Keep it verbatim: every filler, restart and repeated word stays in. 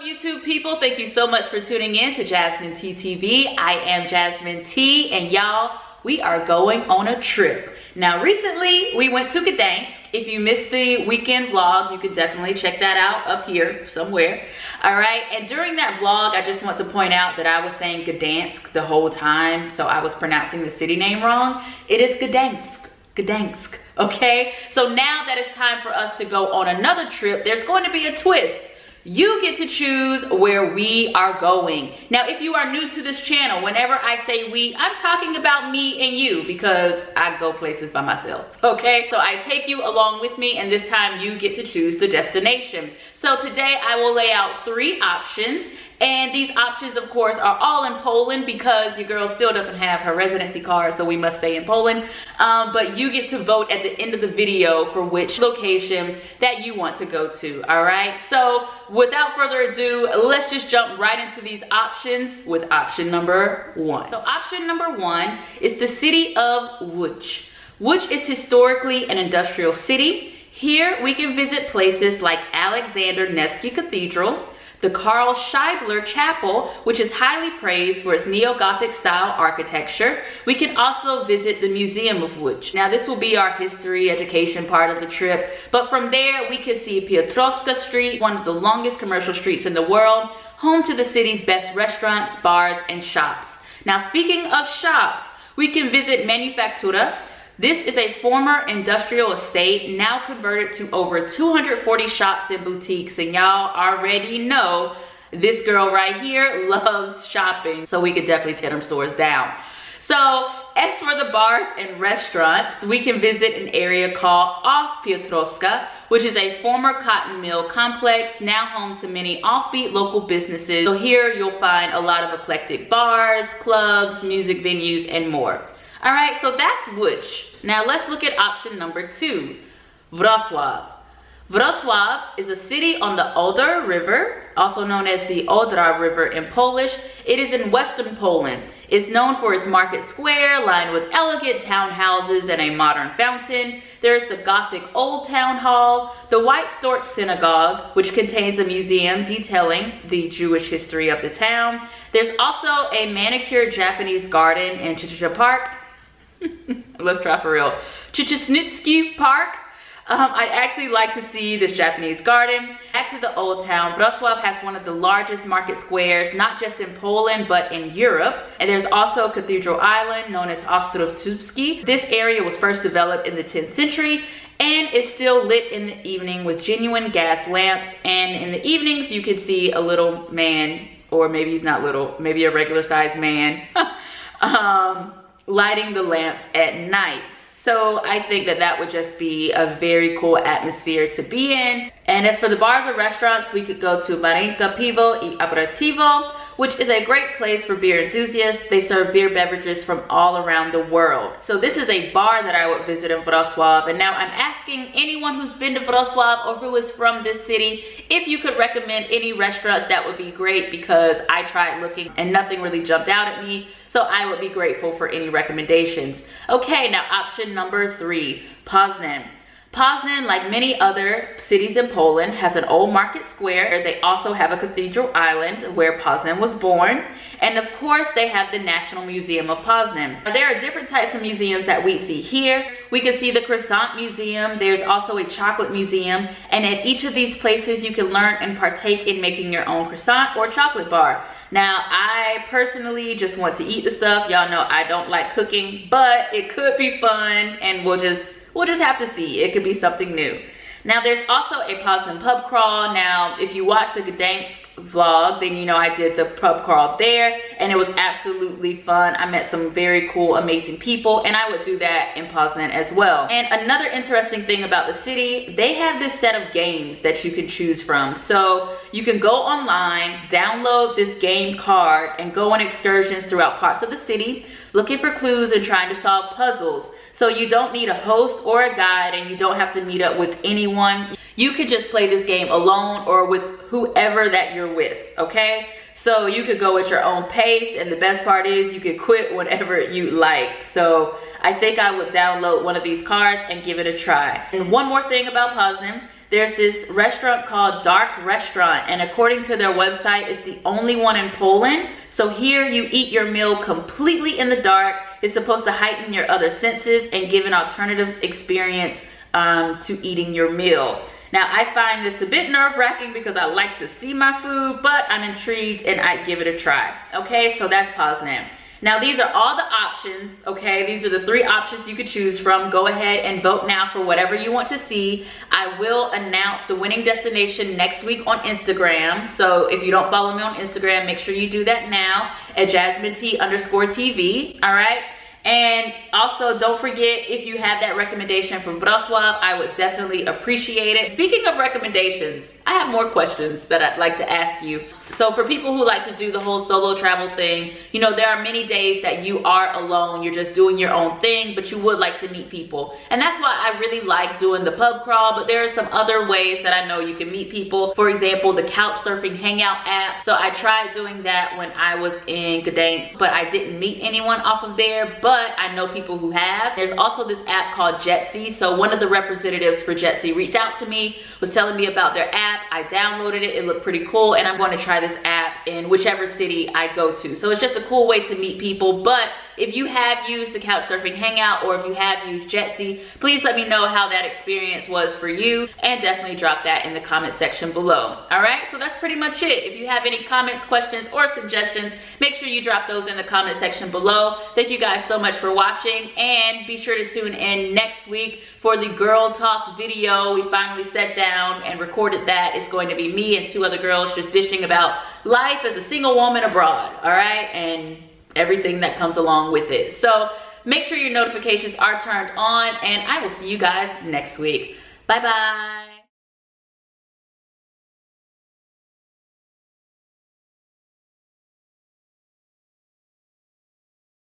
YouTube people? Thank you so much for tuning in to Jasmine T T V. I am Jasmine T, and y'all, we are going on a trip. Now, recently we went to Gdansk. If you missed the weekend vlog, you can definitely check that out up here somewhere. All right, and during that vlog, I just want to point out that I was saying Gdansk the whole time, so I was pronouncing the city name wrong. It is Gdansk, Gdansk, okay? So now that it's time for us to go on another trip, there's going to be a twist. You get to choose where we are going. Now, if you are new to this channel, whenever I say we, I'm talking about me and you because I go places by myself, okay? So I take you along with me, and this time you get to choose the destination. So today I will lay out three options, and these options, of course, are all in Poland because your girl still doesn't have her residency card, so we must stay in Poland. Um, but you get to vote at the end of the video for which location that you want to go to, all right? So without further ado, let's just jump right into these options with option number one. So option number one is the city of Łódź. Łódź is historically an industrial city. Here we can visit places like Alexander Nevsky Cathedral, the Karl Scheibler Chapel, which is highly praised for its neo-Gothic style architecture. We can also visit the Museum of Łódź. Now, this will be our history education part of the trip, but from there we can see Piotrowska Street, one of the longest commercial streets in the world, home to the city's best restaurants, bars, and shops. Now, speaking of shops, we can visit Manufaktura. This is a former industrial estate, now converted to over two hundred forty shops and boutiques, and y'all already know this girl right here loves shopping, so we could definitely tear them stores down. So as for the bars and restaurants, we can visit an area called Off Piotrowska, which is a former cotton mill complex, now home to many offbeat local businesses. So here you'll find a lot of eclectic bars, clubs, music venues, and more. All right, so that's Łódź. Now let's look at option number two, Wrocław. Wrocław is a city on the Oder River, also known as the Odra River in Polish. It is in western Poland. It's known for its market square, lined with elegant townhouses and a modern fountain. There's the Gothic Old Town Hall, the White Stork Synagogue, which contains a museum detailing the Jewish history of the town. There's also a manicured Japanese garden in Chichester Park. Let's try for real. Chichesnitsky Park. Um, I'd actually like to see this Japanese garden. Back to the old town, Wrocław has one of the largest market squares, not just in Poland, but in Europe. And there's also Cathedral Island, known as Ostrów Słupski. This area was first developed in the tenth century, and it's still lit in the evening with genuine gas lamps. And in the evenings, you can see a little man, or maybe he's not little, maybe a regular sized man, um, lighting the lamps at night. So I think that that would just be a very cool atmosphere to be in. And as for the bars or restaurants, we could go to Marinka Piwo i Aperitivo, which is a great place for beer enthusiasts. They serve beer beverages from all around the world. So this is a bar that I would visit in Wrocław. And now I'm asking anyone who's been to Wrocław or who is from this city, if you could recommend any restaurants, that would be great, because I tried looking and nothing really jumped out at me. So I would be grateful for any recommendations. Okay, now option number three, Poznan. Poznan, like many other cities in Poland, has an old market square. They also have a cathedral island where Poznan was born. And of course, they have the National Museum of Poznan. There are different types of museums that we see here. We can see the Croissant Museum. There's also a chocolate museum. And at each of these places, you can learn and partake in making your own croissant or chocolate bar. Now, I personally just want to eat the stuff. Y'all know I don't like cooking, but it could be fun, and we'll just we'll just have to see. It could be something new. Now, there's also a Poznan pub crawl. Now, if you watch the Gdansk vlog, then you know I did the pub crawl there, and it was absolutely fun. I met some very cool, amazing people, and I would do that in Poznan as well. And another interesting thing about the city, they have this set of games that you can choose from. So you can go online, download this game card, and go on excursions throughout parts of the city, looking for clues and trying to solve puzzles. So you don't need a host or a guide, and you don't have to meet up with anyone. You could just play this game alone or with whoever that you're with, okay? So you could go at your own pace, and the best part is you could quit whenever you like. So I think I would download one of these cards and give it a try. And one more thing about Poznan, there's this restaurant called Dark Restaurant, and according to their website, it's the only one in Poland. So here you eat your meal completely in the dark. It's supposed to heighten your other senses and give an alternative experience um, to eating your meal. Now, I find this a bit nerve-wracking because I like to see my food, but I'm intrigued and I'd give it a try. Okay, so that's Poznan. Now, these are all the options, okay? These are the three options you could choose from. Go ahead and vote now for whatever you want to see. I will announce the winning destination next week on Instagram. So if you don't follow me on Instagram, make sure you do that now at JasmineT underscore TV, all right? And also, don't forget, if you have that recommendation from Wrocław, I would definitely appreciate it. Speaking of recommendations, I have more questions that I'd like to ask you. So for people who like to do the whole solo travel thing, you know, there are many days that you are alone, you're just doing your own thing, but you would like to meet people. And that's why I really like doing the pub crawl, but there are some other ways that I know you can meet people. For example, the couch surfing hangout app. So I tried doing that when I was in Gdańsk, but I didn't meet anyone off of there, but I know people who have. There's also this app called Jetsy. So one of the representatives for Jetsy reached out to me, was telling me about their app. I downloaded it, it looked pretty cool, and I'm going to try this app in whichever city I go to. So it's just a cool way to meet people. But if you have used the couch surfing hangout, or if you have used Jetsy, please let me know how that experience was for you, and definitely drop that in the comment section below. All right, so that's pretty much it. If you have any comments, questions, or suggestions, make sure you drop those in the comment section below. Thank you guys so much for watching, and be sure to tune in next week for the girl talk video. We finally sat down and recorded that. It's going to be me and two other girls just dishing about life as a single woman abroad, all right, and everything that comes along with it. So make sure your notifications are turned on, and I will see you guys next week. Bye bye.